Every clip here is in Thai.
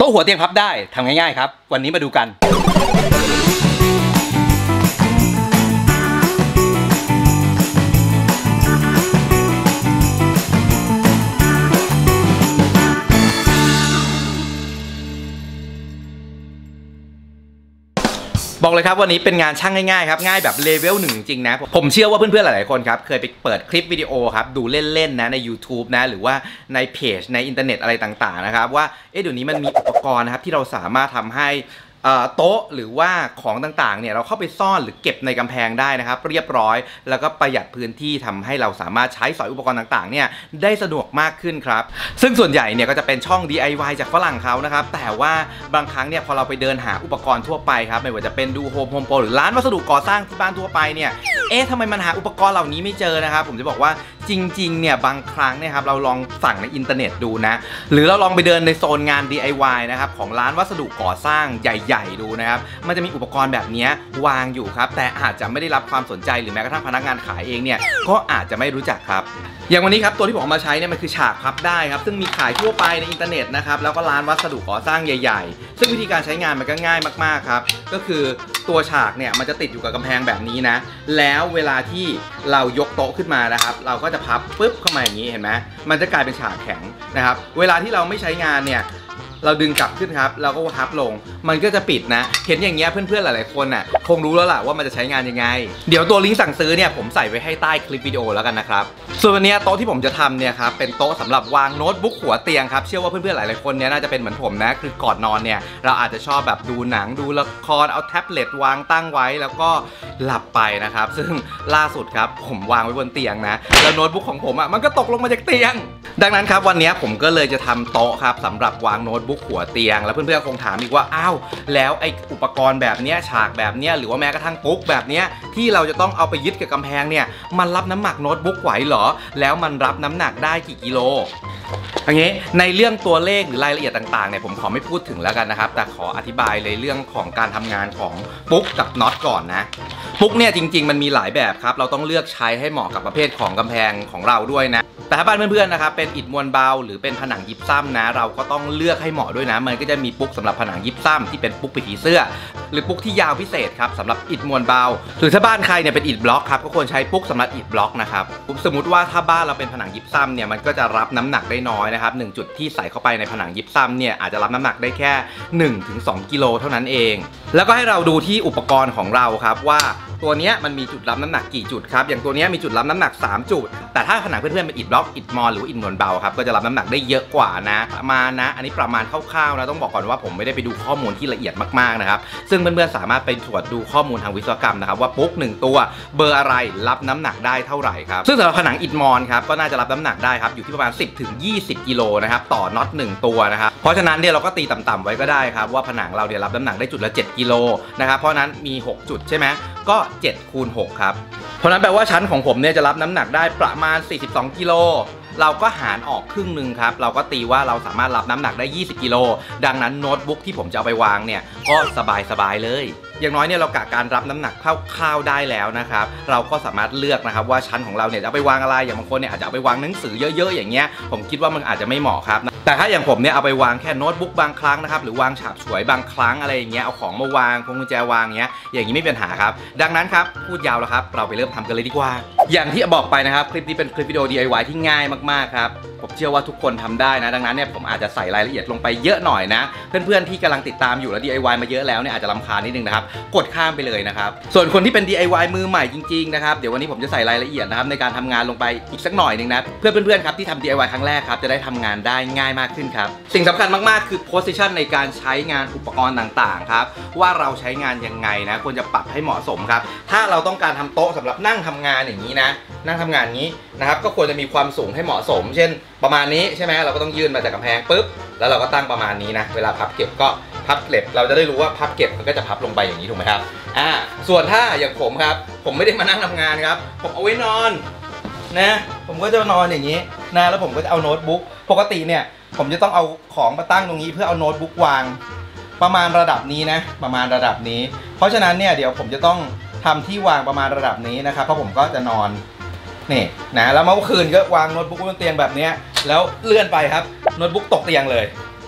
ต๊ะหัวเตียงพับได้ทำง่ายๆครับวันนี้มาดูกันบอกเลยครับวันนี้เป็นงานช่างง่ายๆครับง่ายแบบเลเวล 1จริงๆนะผมเชื่อว่าเพื่อนๆหลายๆคนครับเคยไปเปิดคลิปวิดีโอครับดูเล่นๆนะใน YouTube นะหรือว่าในเพจในอินเทอร์เน็ตอะไรต่างๆนะครับว่าเดี๋ยวนี้มันมีอุปกรณ์นะครับที่เราสามารถทำให้โต๊ะหรือว่าของต่างๆเนี่ยเราเข้าไปซ่อนหรือเก็บในกำแพงได้นะครับเรียบร้อยแล้วก็ประหยัดพื้นที่ทำให้เราสามารถใช้สอยอุปกรณ์ต่างๆเนี่ยได้สะดวกมากขึ้นครับซึ่งส่วนใหญ่เนี่ยก็จะเป็นช่อง DIY จากฝรั่งเขานะครับแต่ว่าบางครั้งเนี่ยพอเราไปเดินหาอุปกรณ์ทั่วไปครับไม่ว่าจะเป็นดูโฮมโปรหรือร้านวัสดุก่อสร้างที่บ้านทั่วไปเนี่ยทำไมมันหาอุปกรณ์เหล่านี้ไม่เจอนะครับผมจะบอกว่าจริงๆเนี่ยบางครั้งเนี่ยครับเราลองสั่งในอินเทอร์เน็ตดูนะหรือเราลองไปเดินในโซนงาน DIY นะครับของร้านวัสดุก่อสร้างใหญ่ๆดูนะครับมันจะมีอุปกรณ์แบบนี้วางอยู่ครับแต่อาจจะไม่ได้รับความสนใจหรือแม้กระทั่งพนักงานขายเองเนี่ยก็อาจจะไม่รู้จักครับอย่างวันนี้ครับตัวที่ผมเอามาใช้เนี่ยมันคือฉากพับได้ครับซึ่งมีขายทั่วไปในอินเทอร์เน็ตนะครับแล้วก็ร้านวัสดุก่อสร้างใหญ่ๆซึ่งวิธีการใช้งานมันก็ง่ายมากๆครับก็คือตัวฉากเนี่ยมันจะติดอยู่กับกำแพงแบบนี้นะแล้วเวลาที่เรายกโต๊ะขึ้นมานะครับเราก็จะพับปึ๊บเข้ามาอย่างนี้เห็นไหมมันจะกลายเป็นฉากแข็งนะครับเวลาที่เราไม่ใช้งานเนี่ยเราดึงกลับขึ้นครับเราก็พับลงมันก็จะปิดนะเห็นอย่างเงี้ยเพื่อนๆหลายๆคนน่ะคงรู้แล้วล่ะว่ามันจะใช้งานยังไงเดี๋ยวตัวลิงก์สั่งซื้อเนี่ยผมใส่ไว้ให้ใต้คลิปวิดีโอแล้วกันนะครับส่วนวันนี้โต๊ะที่ผมจะทำเนี่ยครับเป็นโต๊ะสำหรับวางโน้ตบุ๊กหัวเตียงครับเชื่อว่าเพื่อนๆหลายๆคนเนี่ยน่าจะเป็นเหมือนผมนะคือก่อนนอนเนี่ยเราอาจจะชอบแบบดูหนังดูละครเอาแท็บเล็ตวางตั้งไว้แล้วก็หลับไปนะครับซึ่งล่าสุดครับผมวางไว้บนเตียงนะแล้วโน้ตบุ๊กของผมอ่ะมันก็ตกลงมาจากเตียงดังนั้นครับวันนี้ผมก็เลยจะทำโต๊ะครับสำหรับวางโน้ตบุ๊กหัวเตียงแล้วเพื่อนๆคงถามอีกว่าอ้าวแล้วไออุปกรณ์แบบเนี้ยฉากแบบเนี้ยหรือว่าแม้กระทั่งปุ๊กแบบเนี้ยที่เราจะต้องเอาไปยึดกับกำแพงเนี่ยมันรับน้ำหนักโน้ตบุ๊กไหวเหรอแล้วมันรับน้ำหนักได้กี่กิโลอย่างนี้ในเรื่องตัวเลขหรือรายละเอียดต่างๆเนี่ยผมขอไม่พูดถึงแล้วกันนะครับแต่ขออธิบายเลยเรื่องของการทำงานของปุ๊กกับน็อตก่อนนะปุ๊กเนี่ยจริงๆมันมีหลายแบบครับเราต้องเลือกใช้ให้เหมาะกับประเภทของกำแพงของเราด้วยนะแต่ถ้าบ้านเพื่อนๆนะครับเป็นอิฐมวลเบาหรือเป็นผนังยิปซัมนะเราก็ต้องเลือกให้เหมาะด้วยนะมันก็จะมีปุ๊กสำหรับผนังยิปซัมที่เป็นปุ๊กปิดผีเสื้อหรือปุ๊กที่ยาวพิเศษครับสำหรับอิฐมวลเบาหรือถ้าบ้านใครเนี่ยเป็นอิฐบล็อกครับก็ควรใช้ปุ๊กสำหรับอิฐบล็อกนะครับสมมติว่าถ้าบ้านเราเป็นผนังยิปซัมเนี่ยมันก็จะรับน้ำหนักได้น้อยนะครับ1จุดที่ใส่เข้าไปในผนังยิปซัมเนี่ยอาจจะรับน้ำหนักได้แค่ 1-2 กิโลเท่านั้นเองแล้วก็ให้เราดูที่อุปกรณ์ของเราครับว่าตัวนี้มันมีจุดรับน้ำหนักกี่จุดครับอย่างตัวนี้มีจุดรับน้ำหนัก3จุดแต่ถ้าผนังเพื่อนๆเป็นอิฐบล็อกอิฐมอลหรืออิฐมวลเบาครับก็จะรับน้ำหนักได้เยอะกว่านะประมาณนะอันนี้ประมาณคร่าวๆนะต้องบอกก่อนว่าผมไม่ได้ไปดูข้อมูลที่ละเอียดมากๆนะครับซึ่งเพื่อนๆสามารถไปตรวจดูข้อมูลทางวิศวกรรมนะครับว่าปุ๊ก1ตัวเบอร์อะไรรับน้ำหนักได้เท่าไหร่ครับซึ่งสำหรับผนังอิฐมอลครับก็น่าจะรับน้ำหนักได้ครับอยู่ที่ประมาณ 10-20 กิโลนะครับต่อน็อต1ตัวนะครับเพราะฉะนั้นเนี่ยเราก็ตีต่ำๆไว้ก็ได้ครับว่าผนังเราเนี่ยรับน้ำหนักได้จุดละ7 กิโลนะครับเพราะนั้นมี6จุดใช่ไหมก็7 คูณ 6ครับเพราะนั้นแปลว่าชั้นของผมเนี่ยจะรับน้ำหนักได้ประมาณ42 กิโลเราก็หารออกครึ่งหนึ่งครับเราก็ตีว่าเราสามารถรับน้ำหนักได้20 กิโลดังนั้นโน้ตบุ๊กที่ผมจะเอาไปวางเนี่ยก็สบายๆเลยอย่างน้อยเนี่ยเรากะการรับน้ำหนักคร่าวๆได้แล้วนะครับเราก็สามารถเลือกนะครับว่าชั้นของเราเนี่ยจะเอาไปวางอะไรอย่างบางคนเนี่ยอาจจะเอาไปวางหนังสือเยอะๆอย่างเงี้ยผมคิดว่ามันอาจจะไม่เหมาะครับแต่ถ้าอย่างผมเนี่ยเอาไปวางแค่โน้ตบุ๊กบางครั้งนะครับหรือวางฉาบฉวยบางครั้งอะไรอย่างเงี้ยเอาของมาวางพวงกุญแจวางเงี้ยอย่างนี้ไม่เป็นปัญหาครับดังนั้นครับพูดยาวแล้วครับเราไปเริ่มทำกันเลยดีกว่าอย่างที่บอกไปนะครับคลิปนี้เป็นคลิปวิดีโอ DIY ที่ง่ายมากๆครับผมเชื่อว่าทุกคนทำได้นะดังนั้นเนี่ยผมอาจจะใส่รายละเอียดลงไปเยอะหน่อยนะเพื่อนๆที่กำลังติดตามอยู่แล้ว DIY มาเยอะแล้วเนี่ยอาจจะรำคาญนิดนึงนะครับกดข้ามไปเลยนะครับส่วนคนที่เป็น DIY มือใหม่จริงๆนะครับเดี๋ยววันนี้ผมจะใส่รายละเอียดนะครับในการทำงานลงไปอีกสักหน่อยนึงนะเพื่อนๆครับที่ทำ DIY ครั้งแรกครับจะได้ทำงานได้ง่ายมากขึ้นครับสิ่งสำคัญมากๆคือ position ในการใช้งานอุปกรณ์ต่างๆครับว่าเราใช้งานยังไงนะควรจะปรับให้เหมาะสมครับถ้าเราต้องการทำโต๊ะสำหรับนั่งทำงานอย่างนี้นะนั่งทำงานนี้นะครับก็ควรจะมีความสูงให้เหมาะสมเช่นประมาณนี้ใช่ไหมเราก็ต้องยื่นมาจากกำแพงปุ๊บแล้วเราก็ตั้งประมาณนี้นะเวลาพับเก็บก็พับเก็บเราจะได้รู้ว่าพับเก็บมันก็จะพับลงไปอย่างนี้ถูกไหมครับส่วนถ้าอย่างผมครับผมไม่ได้มานั่งทำงานครับผมเอาไว้นอนนะผมก็จะนอนอย่างนี้นะแล้วผมก็จะเอาโน้ตบุ๊กปกติเนี่ยผมจะต้องเอาของมาตั้งตรงนี้เพื่อเอาโน้ตบุ๊กวางประมาณระดับนี้นะประมาณระดับนี้เพราะฉะนั้นเนี่ยเดี๋ยวผมจะต้องทำที่วางประมาณระดับนี้นะครับเพราะผมก็จะนอนนี่นะแล้วเมื่อคืนก็วางโน้ตบุ๊กบนเตียงแบบนี้แล้วเลื่อนไปครับโน้ตบุ๊กตกเตียงเลย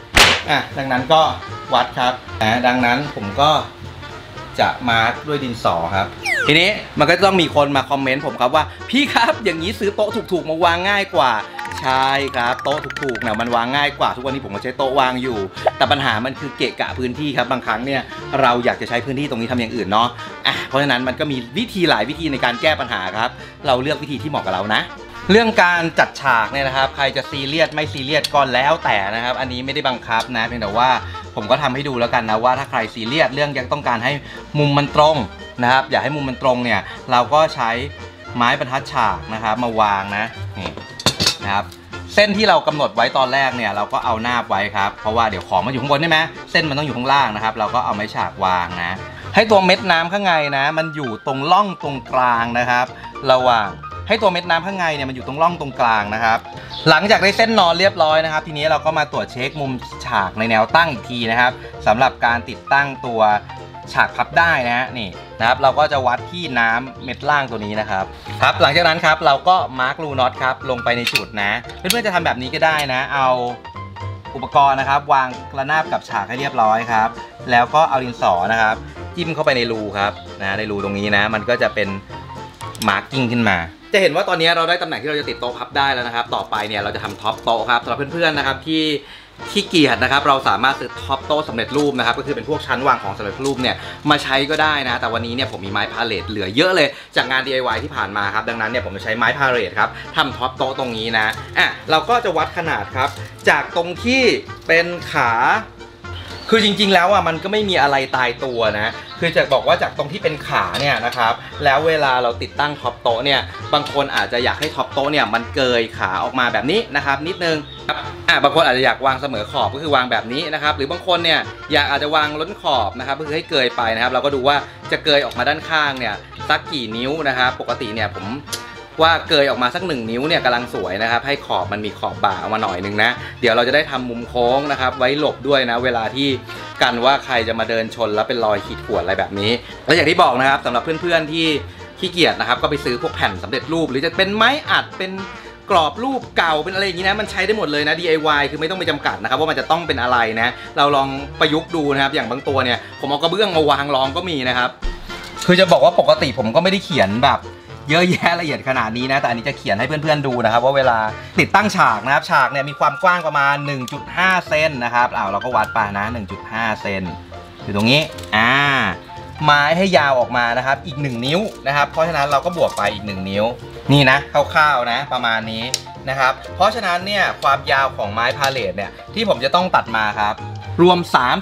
ดังนั้นก็วัดครับดังนั้นผมก็จะมาร์กด้วยดินสอครับทีนี้มันก็ต้องมีคนมาคอมเมนต์ผมครับว่าพี่ครับอย่างนี้ซื้อโต๊ะถูกๆมาวางง่ายกว่าใช่ครับโต๊ะถูกๆเนี่ยมันวางง่ายกว่าทุกวันนี้ผมก็ใช้โต๊ะวางอยู่แต่ปัญหามันคือเกะกะพื้นที่ครับบางครั้งเนี่ยเราอยากจะใช้พื้นที่ตรงนี้ทำอย่างอื่นเนาะเพราะฉะนั้นมันก็มีวิธีหลายวิธีในการแก้ปัญหาครับเราเลือกวิธีที่เหมาะกับเรานะเรื่องการจัดฉากเนี่ยนะครับใครจะซีเรียสไม่ซีเรียสก็แล้วแต่นะครับอันนี้ไม่ได้บังคับนะเพียงแต่ว่าผมก็ทำให้ดูแล้วกันนะว่าถ้าใครซีเรียสเรื่องยังต้องการให้มุมมันตรงนะครับอยากให้มุมมันตรงเนี่ยเราก็ใช้ไม้บรรทัดฉากนะครับมาวางนะนี่นะครับเส้นที่เรากำหนดไว้ตอนแรกเนี่ยเราก็เอานาบไว้ครับเพราะว่าเดี๋ยวของมันอยู่ข้างบนใช่ไหมเส้นมันต้องอยู่ข้างล่างนะครับเราก็เอาไม้ฉากวางนะให้ตัวเม็ดน้ำข้างในนะมันอยู่ตรงร่องตรงกลางนะครับระหว่างให้ตัวเม็ดน้ำข้างในเนี่ยมันอยู่ตรงร่องตรงกลางนะครับหลังจากได้เส้นนอนเรียบร้อยนะครับทีนี้เราก็มาตรวจเช็คมุมฉากในแนวตั้งอีกทีนะครับสำหรับการติดตั้งตัวฉากพับได้นะนี่นะครับเราก็จะวัดที่น้ำเม็ดล่างตัวนี้นะครับหลังจากนั้นครับเราก็มาร์กรูน็อตครับลงไปในจุดนะเพื่อนๆจะทำแบบนี้ก็ได้นะเอาอุปกรณ์นะครับวางระนาบกับฉากให้เรียบร้อยครับแล้วก็เอาดินสอนะครับจิ้มเข้าไปในรูครับนะในรูตรงนี้นะมันก็จะเป็นมาร์กิ้งขึ้นมาจะเห็นว่าตอนนี้เราได้ตำแหน่งที่เราจะติดโต๊ะพับได้แล้วนะครับต่อไปเนี่ยเราจะทำท็อปโต๊ะครับสำหรับเพื่อนๆนะครับที่ขี้เกียจนะครับเราสามารถซื้อท็อปโต๊ะสำเร็จรูปนะครับก็คือเป็นพวกชั้นวางของสำเร็จรูปเนี่ยมาใช้ก็ได้นะแต่วันนี้เนี่ยผมมีไม้พาเลทเหลือเยอะเลยจากงาน DIY ที่ผ่านมาครับดังนั้นเนี่ยผมจะใช้ไม้พาเลทครับทำท็อปโต๊ะตรงนี้นะเราก็จะวัดขนาดครับจากตรงที่เป็นขาคือจริงๆแล้วมันก็ไม่มีอะไรตายตัวนะคือจะบอกว่าจากตรงที่เป็นขาเนี่ยนะครับแล้วเวลาเราติดตั้งท็อปโต๊ะเนี่ยบางคนอาจจะอยากให้ท็อปโต๊ะเนี่ยมันเกยขาออกมาแบบนี้นะครับนิดนึงบางคนอาจจะอยากวางเสมอขอบก็คือวางแบบนี้นะครับหรือบางคนเนี่ยอาจจะวางล้นขอบนะครับก็คือให้เกยไปนะครับเราก็ดูว่าจะเกยออกมาด้านข้างเนี่ยสักกี่นิ้วนะครับปกติเนี่ยผมว่าเกยออกมาสัก1 นิ้วเนี่ยกำลังสวยนะครับให้ขอบมันมีขอบบ่าออกมาหน่อยนึงนะเดี๋ยวเราจะได้ทำมุมโค้งนะครับไว้หลบด้วยนะเวลาที่กันว่าใครจะมาเดินชนแล้วเป็นรอยขีดข่วนอะไรแบบนี้และอย่างที่บอกนะครับสำหรับเพื่อนๆที่ขี้เกียจนะครับก็ไปซื้อพวกแผ่นสำเร็จรูปหรือจะเป็นไม้อัดเป็นกรอบรูปเก่าเป็นอะไรอย่างนี้นะมันใช้ได้หมดเลยนะ DIY คือไม่ต้องไปจำกัดนะครับว่ามันจะต้องเป็นอะไรนะเราลองประยุกต์ดูนะครับอย่างบางตัวเนี่ยผมเอากระเบื้องมาวางรองก็มีนะครับคือจะบอกว่าปกติผมก็ไม่ได้เขียนแบบเยอะแยะละเอียดขนาดนี้นะแต่อันนี้จะเขียนให้เพื่อนๆดูนะครับว่าเวลาติดตั้งฉากนะครับฉากเนี่ยมีความกว้างประมาณ 1.5 เซนนะครับเราก็วัดไปนะ 1.5 เซนอยู่ตรงนี้ไม้ให้ยาวออกมานะครับอีก1 นิ้วนะครับเพราะฉะนั้นเราก็บวกไปอีก1 นิ้วนี่นะคร่าวๆนะประมาณนี้นะครับเพราะฉะนั้นเนี่ยความยาวของไม้พาเลทเนี่ยที่ผมจะต้องตัดมาครับรวม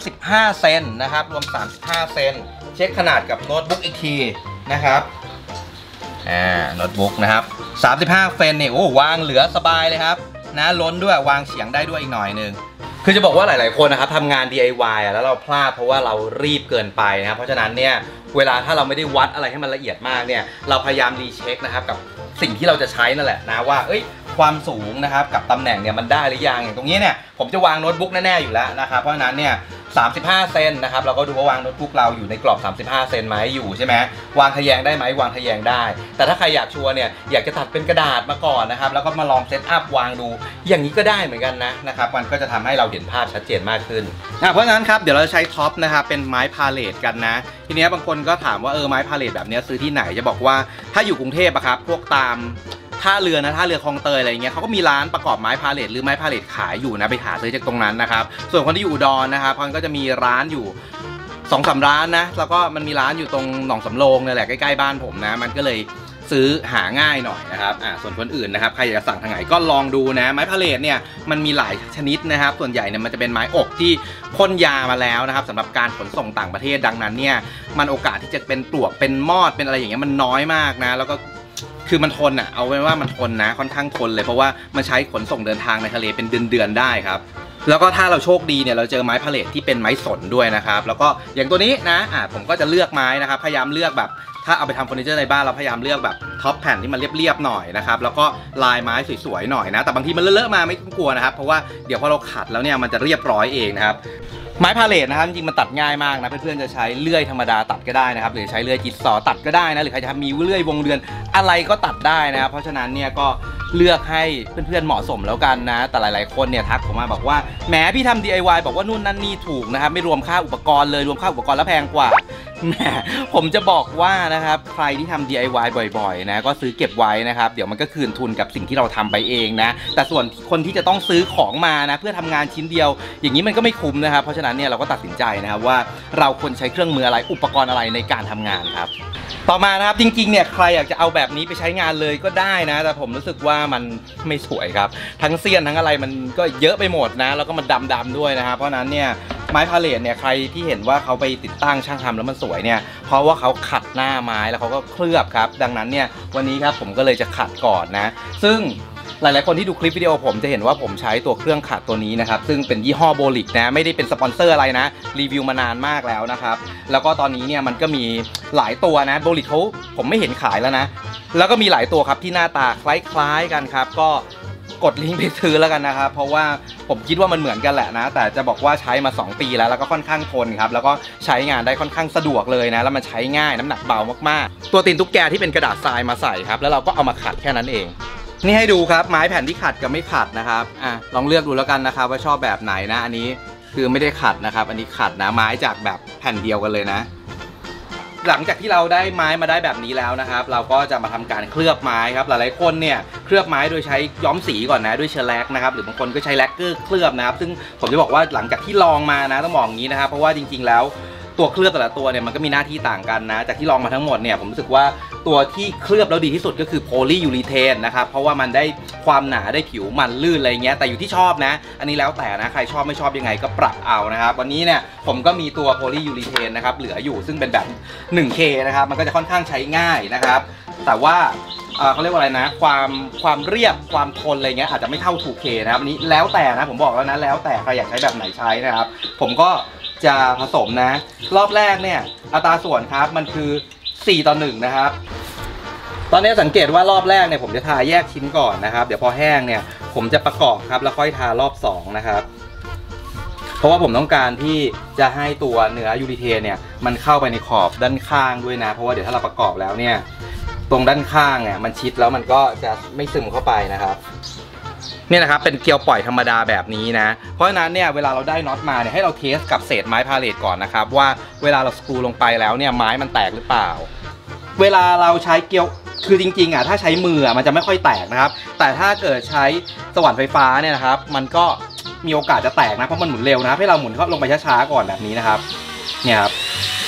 35 เซนนะครับรวม35 เซนเช็คขนาดกับโน้ตบุ๊กอีกทีนะครับโน้ตบุ๊กนะครับ35 เซนเนี่ยโอ้วางเหลือสบายเลยครับนะล้นด้วยวางเฉียงได้ด้วยอีกหน่อยนึงคือจะบอกว่าหลายๆคนนะครับทำงาน DIY แล้วเราพลาดเพราะว่าเรารีบเกินไปนะครับเพราะฉะนั้นเนี่ยเวลาถ้าเราไม่ได้วัดอะไรให้มันละเอียดมากเนี่ยเราพยายามรีเช็คนะครับกับสิ่งที่เราจะใช้นั่นแหละนะว่าความสูงนะครับกับตำแหน่งเนี่ยมันได้หรือยังอย่างตรงนี้เนี่ยผมจะวางโน้ตบุ๊กแน่ๆอยู่แล้วนะครับเพราะฉะนั้นเนี่ย35 เซนนะครับเราก็ดูว่าวางโน้ตบุ๊กเราอยู่ในกรอบ35 เซนไหมอยู่ใช่ไหมวางทะแยงได้ไหมวางทะแยงได้แต่ถ้าใครอยากชัวร์เนี่ยอยากจะตัดเป็นกระดาษมาก่อนนะครับแล้วก็มาลองเซตอัพวางดูอย่างนี้ก็ได้เหมือนกันนะครับมันก็จะทำให้เราเห็นภาพชัดเจนมากขึ้นเพราะฉะนั้นครับเดี๋ยวเราใช้ท็อปนะครับเป็นไม้พาเลทกันนะทีนี้บางคนก็ถามว่าไม้พาเลทแบบนี้ซื้อที่ไหนจะบอกว่าถ้าอยู่กรุงเทพครับพวกตามท่าเรือนะท่าเรือคลองเตยอะไรอย่างเงี้ยเขาก็มีร้านประกอบไม้พาเลทหรือไม้พาเลทขายอยู่นะไปหาซื้อจากตรงนั้นนะครับส่วนคนที่อยู่อุดรนะครับมันก็จะมีร้านอยู่2-3 ร้านนะแล้วก็มันมีร้านอยู่ตรงหนองสำโรงนี่แหละใกล้ๆบ้านผมนะมันก็เลยซื้อหาง่ายหน่อยนะครับส่วนคนอื่นนะครับใครอยากจะสั่งทางไหนก็ลองดูนะไม้พาเลทเนี่ยมันมีหลายชนิดนะครับส่วนใหญ่เนี่ยมันจะเป็นไม้อกที่พ่นยามาแล้วนะครับสำหรับการขนส่งต่างประเทศดังนั้นเนี่ยมันโอกาสที่จะเป็นปลวกเป็นมอดเป็นอะไรอย่างเงี้ยมันน้อยมากนะแล้วก็คือมันทนเอาไว้ว่ามันทนนะค่อนข้างทนเลยเพราะว่ามันใช้ขนส่งเดินทางในทะเลเป็นเดือนๆได้ครับแล้วก็ถ้าเราโชคดีเนี่ยเราเจอไม้พาเลทที่เป็นไม้สนด้วยนะครับแล้วก็อย่างตัวนี้นะผมก็จะเลือกไม้นะครับพยายามเลือกแบบถ้าเอาไปทำเฟอร์นิเจอร์ในบ้านเราพยายามเลือกแบบท็อปแผ่นที่มันเรียบๆหน่อยนะครับแล้วก็ลายไม้สวยๆหน่อยนะแต่บางทีมันเลอะๆมาไม่ต้องกลัวนะครับเพราะว่าเดี๋ยวพอเราขัดแล้วเนี่ยมันจะเรียบร้อยเองนะครับไม้พาเลทนะครับจริงๆมันตัดง่ายมากนะเพื่อนๆจะใช้เลื่อยธรรมดาตัดก็ได้นะครับหรือใช้เลื่อยจิ๊กซอว์ตัดก็ได้นะหรือใครจะทำมีเลื่อยวงเดือนอะไรก็ตัดได้นะครับเพราะฉะนั้นเนี่ยก็เลือกให้เพื่อนๆเหมาะสมแล้วกันนะแต่หลายๆคนเนี่ยทักผมมาบอกว่าแหมพี่ทำ DIY บอกว่านู่นนั่นนี่ถูกนะครับไม่รวมค่าอุปกรณ์เลยรวมค่าอุปกรณ์แล้วแพงกว่าแหมผมจะบอกว่านะครับใครที่ทำ DIY บ่อยๆนะก็ซื้อเก็บไว้นะครับเดี๋ยวมันก็คืนทุนกับสิ่งที่เราทำไปเองนะแต่ส่วนคนที่จะต้องซื้อของมานะเพื่อทำงานชิ้นเดียวอย่างนี้มันก็ไม่คุ้มนะครับเพราะฉะนั้นเนี่ยเราก็ตัดสินใจนะครับว่าเราควรใช้เครื่องมืออะไรอุปกรณ์อะไรในการทำงานครับต่อมานะครับจริงๆเนี่ยใครอยากจะเอาแบบนี้ไปใช้งานเลยก็ได้นะแต่ผมรู้สึกว่ามันไม่สวยครับทั้งเสี้ยนทั้งอะไรมันก็เยอะไปหมดนะแล้วก็มันดำๆด้วยนะครับเพราะนั้นเนี่ยไม้พาเลทเนี่ยใครที่เห็นว่าเขาไปติดตั้งช่างทำแล้วมันสวยเนี่ยเพราะว่าเขาขัดหน้าไม้แล้วเขาก็เคลือบครับดังนั้นเนี่ยวันนี้ครับผมก็เลยจะขัดก่อนนะซึ่งหลายๆคนที่ดูคลิปวิดีโอผมจะเห็นว่าผมใช้ตัวเครื่องขัดตัวนี้นะครับซึ่งเป็นยี่ห้อโบลิกนะไม่ได้เป็นสปอนเซอร์อะไรนะรีวิวมานานมากแล้วนะครับแล้วก็ตอนนี้เนี่ยมันก็มีหลายตัวนะโบลิกเขาผมไม่เห็นขายแล้วนะแล้วก็มีหลายตัวครับที่หน้าตาคล้ายๆกันครับก็กดลิงก์ไปซื้อแล้วกันนะครับเพราะว่าผมคิดว่ามันเหมือนกันแหละนะแต่จะบอกว่าใช้มา2ปีแล้วก็ค่อนข้างทนครับแล้วก็ใช้งานได้ค่อนข้างสะดวกเลยนะแล้วมันใช้ง่ายน้ำหนักเบามากๆตัวตีนตุ๊กแกที่เป็นกระดาษทรายมาใส่ครับแล้วเราก็เอามาขัดแค่นั้นเองนี่ให้ดูครับไม้แผ่นที่ขัดกับไม่ขัดนะครับลองเลือกดูแล้วกันนะครับว่าชอบแบบไหนนะอันนี้คือไม่ได้ขัดนะครับอันนี้ขัดนะไม้จากแบบแผ่นเดียวกันเลยนะหลังจากที่เราได้ไม้มาได้แบบนี้แล้วนะครับเราก็จะมาทำการเคลือบไม้ครับหลายๆคนเนี่ยเคลือบไม้โดยใช้ย้อมสีก่อนนะด้วยเชลแลกนะครับหรือบางคนก็ใช้แลกเกอร์เคลือบนะครับซึ่งผมจะบอกว่าหลังจากที่ลองมานะต้องบอกอย่างนี้นะครับเพราะว่าจริงๆแล้วตัวเคลือบแต่ละตัวเนี่ยมันก็มีหน้าที่ต่างกันนะจากที่ลองมาทั้งหมดเนี่ยผมรู้สึกว่าตัวที่เคลือบแล้วดีที่สุดก็คือโพลียูรีเทนนะครับเพราะว่ามันได้ความหนาได้ผิวมันลื่นอะไรเงี้ยแต่อยู่ที่ชอบนะอันนี้แล้วแต่นะใครชอบไม่ชอบยังไงก็ปรับเอานะครับวันนี้เนี่ยผมก็มีตัวโพลียูรีเทนนะครับเหลืออยู่ซึ่งเป็นแบบ 1K นะครับมันก็จะค่อนข้างใช้ง่ายนะครับแต่ว่าเขาเรียกว่าอะไรนะความเรียบความทนอะไรเงี้ยอาจจะไม่เท่า 2K นะครับอันนี้แล้วแต่นะผมบอกแล้วนะแล้วแต่ใครอยากใช้แบบไหนใช้นะครับผมก็จะผสมนะรอบแรกเนี่ยอัตราส่วนครับมันคือ4:1นะครับตอนนี้สังเกตว่ารอบแรกเนี่ยผมจะทาแยกชิ้นก่อนนะครับเดี๋ยวพอแห้งเนี่ยผมจะประกอบครับแล้วค่อยทารอบ2นะครับเพราะว่าผมต้องการที่จะให้ตัวเนื้อยูรีเทนเนี่ยมันเข้าไปในขอบด้านข้างด้วยนะเพราะว่าเดี๋ยวถ้าเราประกอบแล้วเนี่ยตรงด้านข้างเนี่ยมันชิดแล้วมันก็จะไม่ซึมเข้าไปนะครับนี่นะครับเป็นเกลียวปล่อยธรรมดาแบบนี้นะเพราะฉะนั้นเนี่ยเวลาเราได้น็อตมาเนี่ยให้เราเทสกับเศษไม้พาเลทก่อนนะครับว่าเวลาเราสกรูลงไปแล้วเนี่ยไม้มันแตกหรือเปล่าเวลาเราใช้เกลียวคือจริงๆถ้าใช้มือมันจะไม่ค่อยแตกนะครับแต่ถ้าเกิดใช้สว่านไฟฟ้าเนี่ยนะครับมันก็มีโอกาสจะแตกนะเพราะมันหมุนเร็วนะให้เราหมุนเข้าลงไปช้าๆก่อนแบบนี้นะครับเนี่ยครับ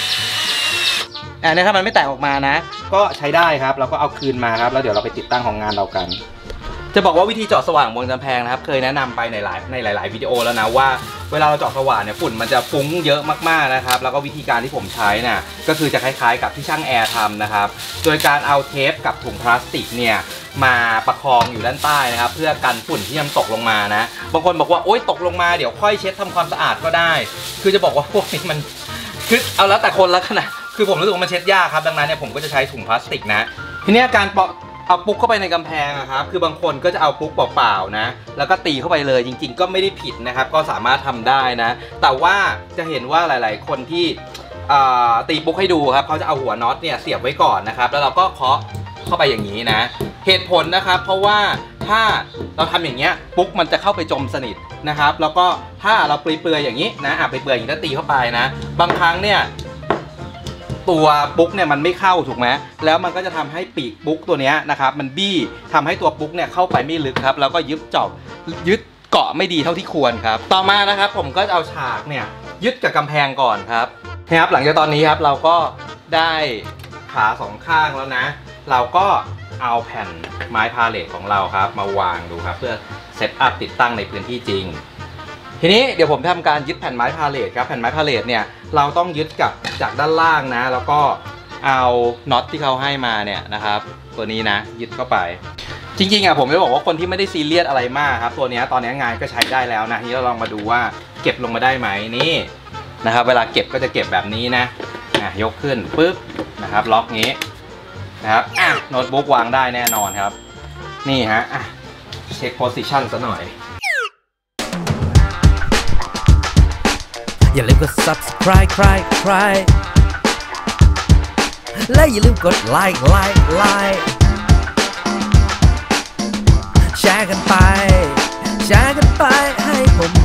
เนี่ยถ้ามันไม่แตกออกมานะก็ใช้ได้ครับเราก็เอาคืนมาครับแล้วเดี๋ยวเราไปติดตั้งของงานเรากันจะบอกว่าวิธีเจาะสว่างบนกำแพงนะครับเคยแนะนำไปในหลายวิดีโอแล้วนะว่าเวลาเราเจาะสว่างเนี่ยฝุ่นมันจะฟุ้งเยอะมากๆนะครับแล้วก็วิธีการที่ผมใช้น่ะก็คือจะคล้ายๆกับที่ช่างแอร์ทำนะครับโดยการเอาเทปกับถุงพลาสติกเนี่ยมาประคองอยู่ด้านใต้นะครับเพื่อกันฝุ่นที่มันตกลงมานะบางคนบอกว่าโอ๊ยตกลงมาเดี๋ยวค่อยเช็ดทำความสะอาดก็ได้คือจะบอกว่าพวกนี้มันคือเอาแล้วแต่คนละขนาดคือผมรู้สึกว่ามันเช็ดยากครับดังนั้นเนี่ยผมก็จะใช้ถุงพลาสติกนะทีนี้การเอาปุ๊กเข้าไปในกำแพงครับคือบางคนก็จะเอาปุ๊กเปล่าๆนะแล้วก็ตีเข้าไปเลยจริงๆก็ไม่ได้ผิดนะครับก็สามารถทำได้นะแต่ว่าจะเห็นว่าหลายๆคนที่ตีปุ๊กให้ดูครับเขาจะเอาหัวน็อตเนี่ยเสียบไว้ก่อนนะครับแล้วเราก็เคาะเข้าไปอย่างนี้นะเหตุผลนะครับเพราะว่าถ้าเราทำอย่างเงี้ยปุ๊กมันจะเข้าไปจมสนิทนะครับแล้วก็ถ้าเราเปลือยๆอย่างนี้นะเปลือยๆอย่างนี้แล้วตีเข้าไปนะบางครั้งเนี่ยตัวปุ๊กเนี่ยมันไม่เข้าถูกไหมแล้วมันก็จะทำให้ปีกปุ๊กตัวนี้นะครับมันบี้ทำให้ตัวปุ๊กเนี่ยเข้าไปไม่ลึกครับแล้วก็ยึดเกาะไม่ดีเท่าที่ควรครับต่อมานะครับผมก็จะเอาฉากเนี่ยยึดกับกำแพงก่อนครับหลังจากตอนนี้ครับเราก็ได้ขา2ข้างแล้วนะเราก็เอาแผ่นไม้พาเลทของเราครับมาวางดูครับเพื่อเซตอัพติดตั้งในพื้นที่จริงทีนี้เดี๋ยวผมทำการยึดแผ่นไม้พาเลทครับแผ่นไม้พาเลทเนี่ยเราต้องยึดกับจากด้านล่างนะแล้วก็เอาน็อตที่เขาให้มาเนี่ยนะครับตัวนี้นะยึดเข้าไปจริงๆผมจะบอกว่าคนที่ไม่ได้ซีเรียสอะไรมากครับตัวนี้ตอนนี้งานก็ใช้ได้แล้วนะที่เราลองมาดูว่าเก็บลงมาได้ไหมนี่นะครับเวลาเก็บก็จะเก็บแบบนี้นะยกขึ้นปึ๊บนะครับล็อกงี้นะครับโน้ตบุ๊กวางได้แน่นอนครับนี่ฮะเช็คโพสิชันซะหน่อยอย่าลืมกด subscribe และอย่าลืมกดไลค์ร์กันไปให้ผม